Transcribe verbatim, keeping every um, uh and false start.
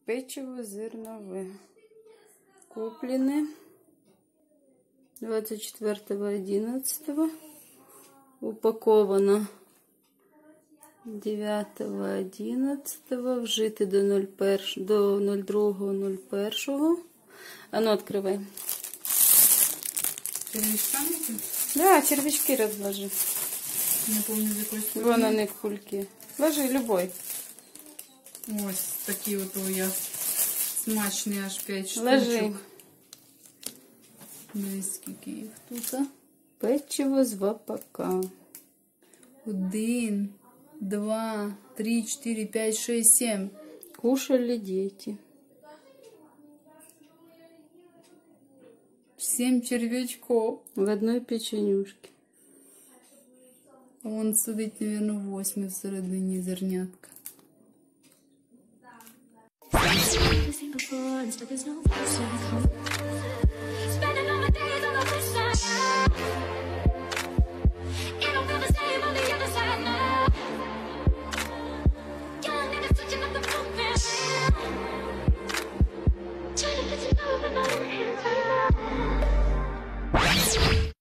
Печиво зернове. Куплены двадцать четвёртого одиннадцатого. Упаковано дев'ятого одиннадцатого. Вжити до нуль першого, до нуль другого нуль першого. А ну, открывай. Червячками? Да, червячки разложи. Не помню, з якої сторони. Вон они кульки. Ложи любой. Ось такі от у я смачні, аж п'ять штучок. Ложи. Дивись, скільки їх тут. Печиво з вапака. Один, два, три, чотири, п'ять, шесть, сім. Кушали дети. Сім червячков. В одной печенюшке. Вон сидить, наверное, восьми всередині зернятка. Before, but there's no